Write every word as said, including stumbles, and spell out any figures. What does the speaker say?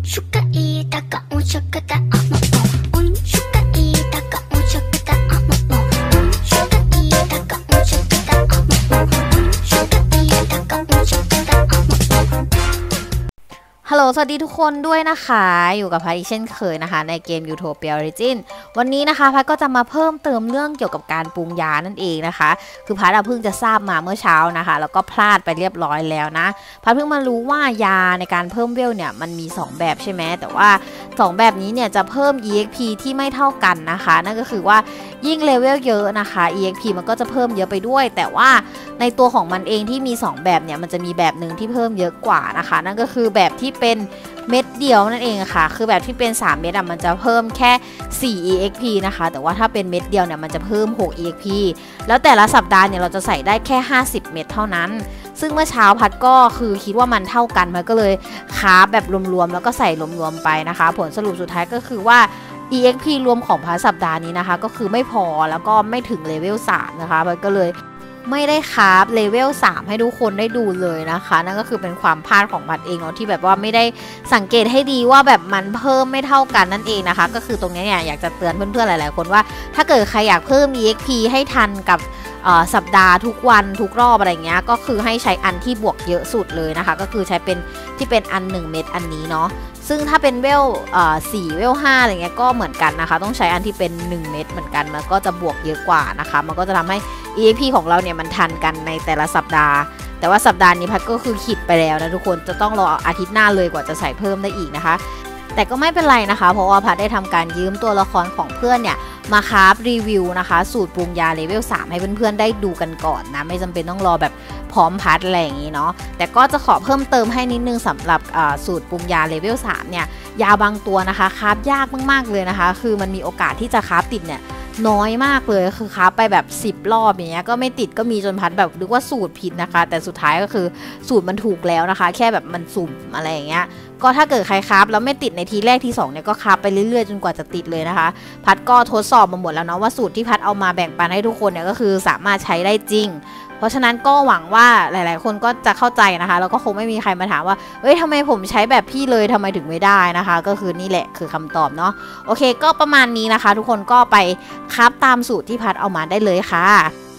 suka itaka unshakata amamo unshuka itaka unshakata amamo unshuka itaka unshakata amamo unshuka itaka unshakata amamoฮัลโหลสวัสดีทุกคนด้วยนะคะอยู่กับพัดอีกเช่นเคยนะคะในเกม Utopia Origin วันนี้นะคะพัดก็จะมาเพิ่มเติมเรื่องเกี่ยวกับการปรุงยานั่นเองนะคะคือพัดเพิ่งจะทราบมาเมื่อเช้านะคะแล้วก็พลาดไปเรียบร้อยแล้วนะพัดเพิ่งมารู้ว่ายาในการเพิ่มเวลเนี่ยมันมีสองแบบใช่ไหมแต่ว่าสองแบบนี้เนี่ยจะเพิ่ม อี เอ็กซ์ พี ที่ไม่เท่ากันนะคะนั่นก็คือว่ายิ่งเลเวลเยอะนะคะ อี เอ็กซ์ พี มันก็จะเพิ่มเยอะไปด้วยแต่ว่าในตัวของมันเองที่มีสองแบบเนี่ยมันจะมีแบบหนึ่งที่เพิ่มเยอะกว่านะคะนั่นก็คือแบบที่เป็นเม็ดเดียวนั่นเองค่ะคือแบบที่เป็นสามเม็ดอ่ะมันจะเพิ่มแค่สี่ อี เอ็กซ์ พี นะคะแต่ว่าถ้าเป็นเม็ดเดียวเนี่ยมันจะเพิ่มหก อี เอ็กซ์ พี แล้วแต่ละสัปดาห์เนี่ยเราจะใส่ได้แค่ห้าสิบเม็ดเท่านั้นซึ่งเมื่อเช้าพัดก็คือคิดว่ามันเท่ากันมันก็เลยคาร์บแบบรวมๆแล้วก็ใส่รวมๆไปนะคะผลสรุปสุดท้ายก็คือว่า อี เอ็กซ์ พี รวมของพัดสัปดาห์นี้นะคะก็คือไม่พอแล้วก็ไม่ถึงเลเวลสามนะคะพัดก็เลยไม่ได้คราฟเลเวลสามให้ทุกคนได้ดูเลยนะคะนั่นก็คือเป็นความพลาดของบัตรเองเนาะที่แบบว่าไม่ได้สังเกตให้ดีว่าแบบมันเพิ่มไม่เท่ากันนั่นเองนะคะก็คือตรงนี้เนี่ยอยากจะเตือนเพื่อนๆหลายๆคนว่าถ้าเกิดใครอยากเพิ่ม อี เอ็กซ์ พี ให้ทันกับสัปดาห์ทุกวันทุกรอบอะไรเงี้ยก็คือให้ใช้อันที่บวกเยอะสุดเลยนะคะก็คือใช้เป็นที่เป็นอันหนึ่งเม็ดอันนี้เนาะซึ่งถ้าเป็นเวลสี่เวลห้าอะไรเงี้ยก็เหมือนกันนะคะต้องใช้อันที่เป็นหนึ่งเม็ดเหมือนกันมันก็จะบวกเยอะกว่านะคะมันก็จะทำให้ อี เอ็กซ์ พี ของเราเนี่ยมันทันกันในแต่ละสัปดาห์แต่ว่าสัปดาห์นี้พัดก็คือขิดไปแล้วนะทุกคนจะต้องรออาทิตย์หน้าเลยกว่าจะใส่เพิ่มได้อีกนะคะแต่ก็ไม่เป็นไรนะคะเพราะว่าพัดได้ทำการยืมตัวละครของเพื่อนเนี่ยมาคราฟรีวิวนะคะสูตรปรุงยาเลเวลสามให้เพื่อนๆได้ดูกันก่อนนะไม่จำเป็นต้องรอแบบพร้อมพัดอะไรอย่างนี้เนาะแต่ก็จะขอเพิ่มเติมให้นิดนึงสำหรับสูตรปรุงยาเลเวลสามเนี่ยยาบางตัวนะคะคราฟยากมากๆเลยนะคะคือมันมีโอกาสที่จะคราฟติดเนี่ยน้อยมากเลยคือคราฟไปแบบสิบรอบอย่างเงี้ยก็ไม่ติดก็มีจนพัดแบบนึกว่าสูตรผิดนะคะแต่สุดท้ายก็คือสูตรมันถูกแล้วนะคะแค่แบบมันสุ่มอะไรอย่างเงี้ยก็ถ้าเกิดใครคราฟแล้วไม่ติดในทีแรกที่สองเนี่ยก็คราฟไปเรื่อยๆจนกว่าจะติดเลยนะคะพัดก็ทดสอบมาหมดแล้วเนาะว่าสูตรที่พัดเอามาแบ่งปันให้ทุกคนเนี่ยก็คือสามารถใช้ได้จริงเพราะฉะนั้นก็หวังว่าหลายๆคนก็จะเข้าใจนะคะแล้วก็คงไม่มีใครมาถามว่าเอ้ยทำไมผมใช้แบบพี่เลยทำไมถึงไม่ได้นะคะก็คือนี่แหละคือคำตอบเนาะโอเคก็ประมาณนี้นะคะทุกคนก็ไปคราฟตามสูตรที่พัดเอามาได้เลยค่ะ